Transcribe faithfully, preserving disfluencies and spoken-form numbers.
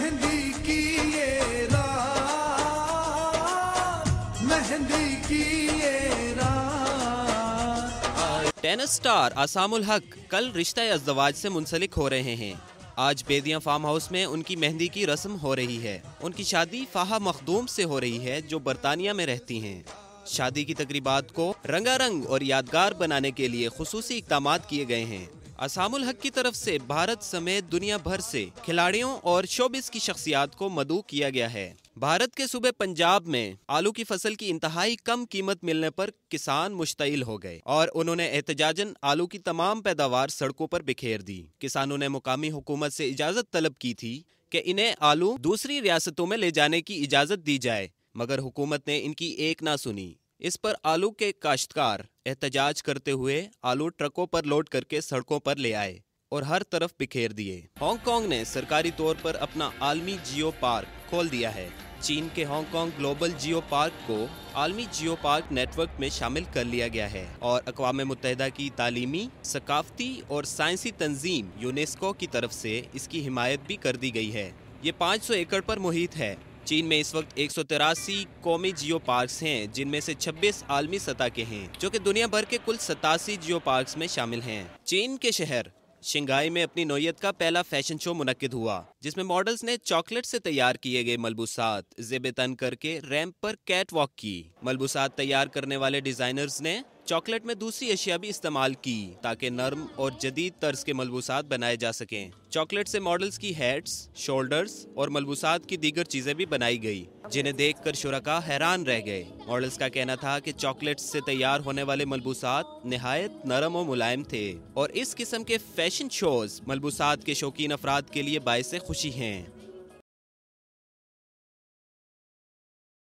मेहंदी की ये रात, मेहंदी की ये रात। टेनिस स्टार आसामुल हक कल रिश्ता अज़दवाज से मुंसलिक हो रहे हैं। आज बेदिया फार्म हाउस में उनकी मेहंदी की रस्म हो रही है। उनकी शादी फाहा मखदूम से हो रही है, जो बरतानिया में रहती हैं। शादी की तकरीबात को रंगारंग और यादगार बनाने के लिए खुसूसी इक़दामात किए गए हैं। आसामुल हक की तरफ से भारत समेत दुनिया भर से खिलाड़ियों और शोबिस की शख्सियात को मदऊ किया गया है। भारत के सूबे पंजाब में आलू की फसल की इंतहाई कम कीमत मिलने पर किसान मुश्तइल हो गए और उन्होंने एहतजाजन आलू की तमाम पैदावार सड़कों पर बिखेर दी। किसानों ने मुकामी हुकूमत से इजाज़त तलब की थी कि इन्हें आलू दूसरी रियासतों में ले जाने की इजाज़त दी जाए, मगर हुकूमत ने इनकी एक ना सुनी। इस पर आलू के काश्तकार एहतजाज करते हुए आलू ट्रकों पर लोड करके सड़कों पर ले आए और हर तरफ बिखेर दिए। हांगकांग ने सरकारी तौर पर अपना आलमी जियो पार्क खोल दिया है। चीन के हांगकांग ग्लोबल जियो पार्क को आलमी जियो पार्क नेटवर्क में शामिल कर लिया गया है और अक़वाम मुत्तहिदा की तालीमी, सकाफती और साइंसी तंजीम यूनेस्को की तरफ से इसकी हिमायत भी कर दी गई है। ये पाँच सौ एकड़ पर मुहित है। चीन में इस वक्त एक सौ तिरासी कौमी जियो पार्क्स हैं, जिनमें से छब्बीस आलमी सतह के हैं, जो कि दुनिया भर के कुल सतासी जियो पार्क्स में शामिल हैं। चीन के शहर शंघाई में अपनी नौयत का पहला फैशन शो मुनक्किद हुआ, जिसमें मॉडल्स ने चॉकलेट से तैयार किए गए मलबूसात ज़ेब तन करके रैंप पर कैट वॉक की। मलबूसात तैयार करने वाले डिजाइनर्स ने चॉकलेट में दूसरी अशिया भी इस्तेमाल की ताकि नर्म और जदीद तर्ज के मलबूसात बनाए जा सकें। चॉकलेट से मॉडल्स की हेड्स, शोल्डर्स और मलबूसात की दीगर चीजें भी बनाई गई, जिन्हें देखकर शुरका हैरान रह गए। मॉडल्स का कहना था कि चॉकलेट से तैयार होने वाले मलबूसात निहायत नरम और मुलायम थे और इस किस्म के फैशन शोज मलबूसात के शौकीन अफराद के लिए बाइसे खुशी हैं।